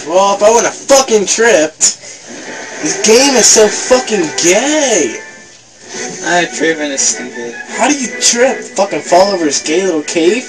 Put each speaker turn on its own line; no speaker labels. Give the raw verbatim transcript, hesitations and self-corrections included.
Well, if I wouldn't have fucking tripped. This game is so fucking gay.
I tripping is stupid.
How do you trip? Fucking fall over this gay little cave?